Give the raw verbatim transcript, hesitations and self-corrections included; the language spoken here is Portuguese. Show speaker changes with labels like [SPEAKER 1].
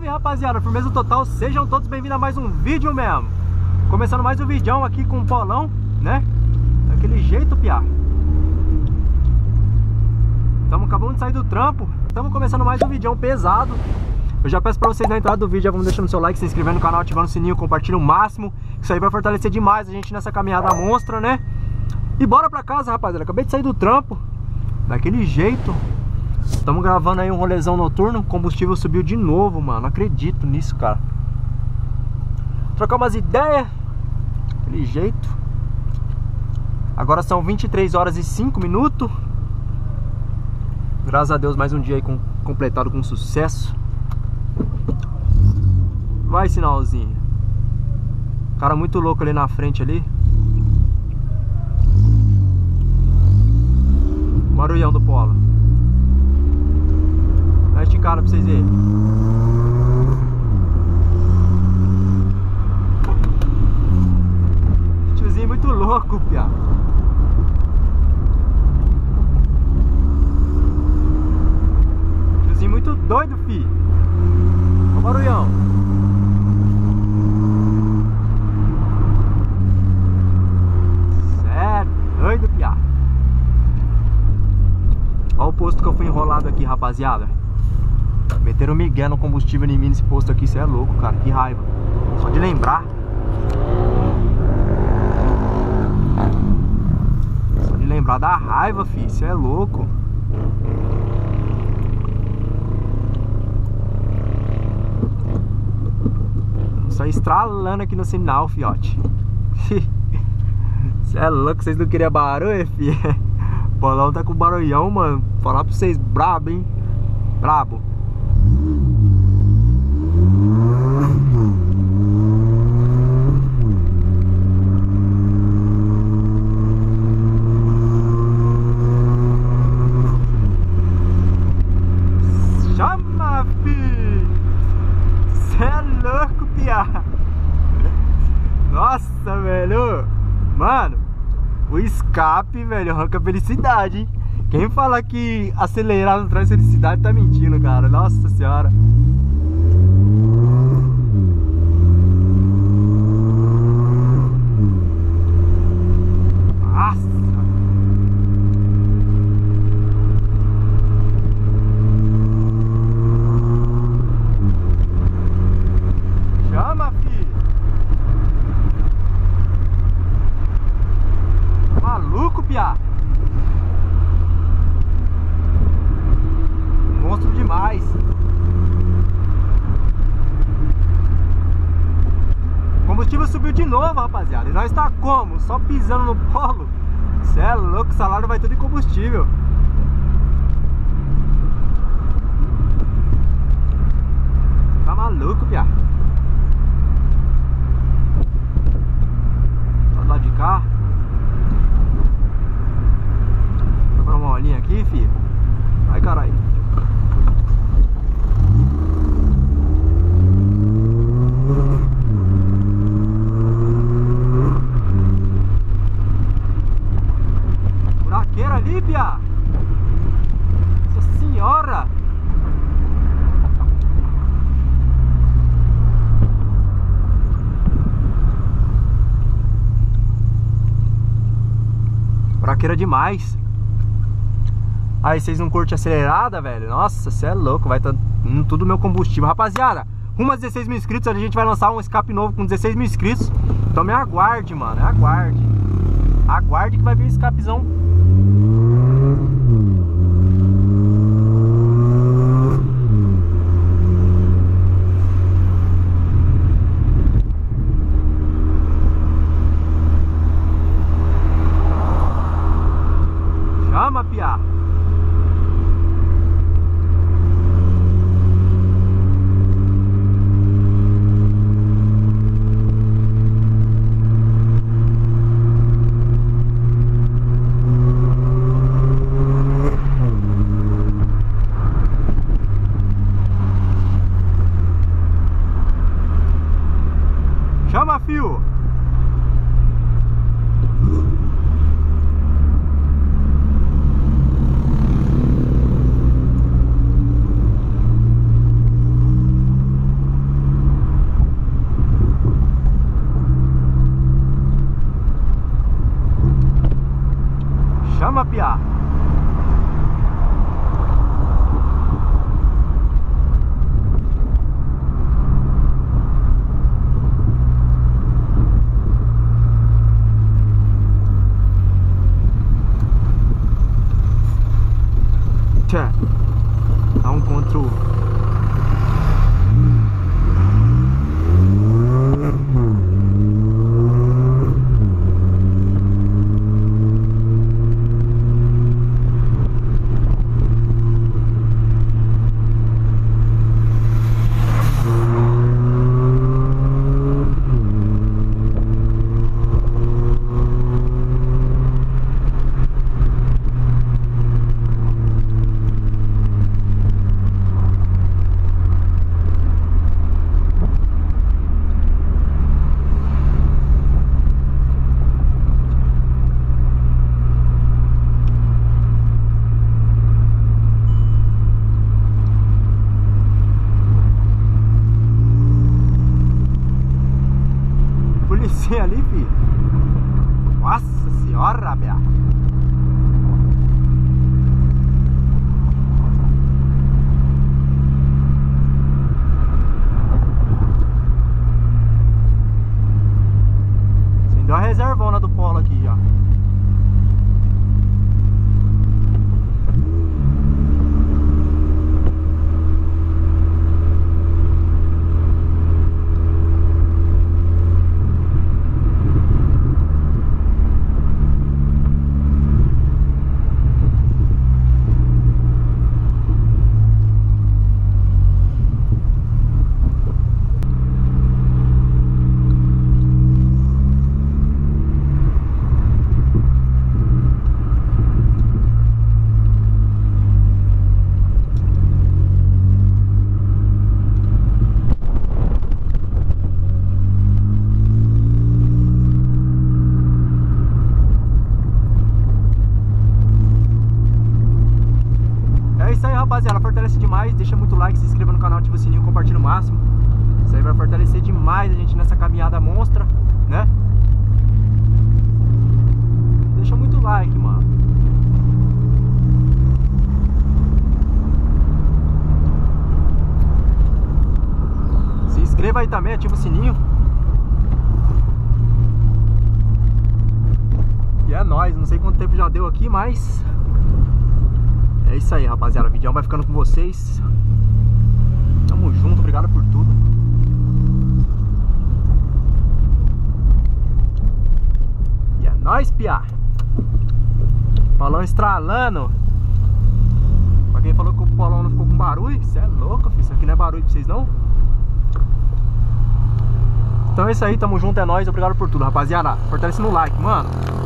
[SPEAKER 1] Salve, rapaziada, firmeza total, sejam todos bem-vindos a mais um vídeo mesmo. Começando mais um vídeo aqui com o Paulão, né? Daquele jeito, piá. Estamos acabando de sair do trampo. Estamos começando mais um vídeo pesado. Eu já peço pra vocês na entrada do vídeo, já vão deixando seu like, se inscrevendo no canal, ativando o sininho, compartilhando o máximo. Isso aí vai fortalecer demais a gente nessa caminhada monstra, né? E bora pra casa, rapaziada. Acabei de sair do trampo. Daquele jeito. Estamos gravando aí um rolezão noturno. O combustível subiu de novo, mano. Não acredito nisso, cara. Trocar umas ideias. Daquele jeito. Agora são vinte e três horas e cinco minutos. Graças a Deus, mais um dia aí com, completado com sucesso. Vai, sinalzinho. Cara muito louco ali na frente ali. Barulhão do Polo. Dá esticada pra vocês verem. Tiozinho muito louco, piá. Tiozinho muito doido, fi. Olha o barulhão. Cé doido, piá. Olha o posto que eu fui enrolado aqui, rapaziada. Meteram migué no combustível em mim nesse posto aqui. Isso é louco, cara, que raiva. Só de lembrar. Só de lembrar da raiva, fi. Isso é louco. Só estralando aqui no sinal, fiote. Isso é louco, vocês não queriam barulho, fi? O Paulão tá com barulhão, mano. Falar pra vocês, brabo, hein? Brabo. Chama, fi! Cê é louco, piá! Nossa, velho! Mano, o escape, velho, arranca felicidade, hein? Quem fala que acelerar não traz felicidade tá mentindo, cara. Nossa senhora. Nossa. Chama, filho. Maluco, piá. Monstro demais. O combustível subiu de novo, rapaziada. E nós tá como? Só pisando no polo. Cê é louco, o salário vai tudo em combustível. Cê tá maluco, piá. Tá do lado de cá. Vou dar uma olhinha aqui, filho. Ai, caralho. Buraqueira ali, piá. Nossa senhora. Buraqueira demais. Aí vocês não curtem acelerada, velho? Nossa, cê é louco, vai estar tá tudo meu combustível. Rapaziada, rumo a dezesseis mil inscritos, a gente vai lançar um escape novo com dezesseis mil inscritos. Então me aguarde, mano, aguarde. Aguarde que vai vir um escapezão. Chama, piá. você ali, filho. Nossa senhora, Bia. Deu a reservona do polo aqui já. Rapaziada, fortalece demais, deixa muito like, se inscreva no canal, ativa o sininho, compartilha o máximo. Isso aí vai fortalecer demais a gente nessa caminhada monstra, né? Deixa muito like, mano. Se inscreva aí também, ativa o sininho. E é nóis, não sei quanto tempo já deu aqui, mas é isso aí, rapaziada. O vídeo vai ficando com vocês. Tamo junto, obrigado por tudo. E é nóis, piá. Polão estralando. Pra quem falou que o polão não ficou com barulho, você é louco, filho. Isso aqui não é barulho pra vocês, não. Então é isso aí, tamo junto, é nóis. Obrigado por tudo, rapaziada. Fortalece no like, mano.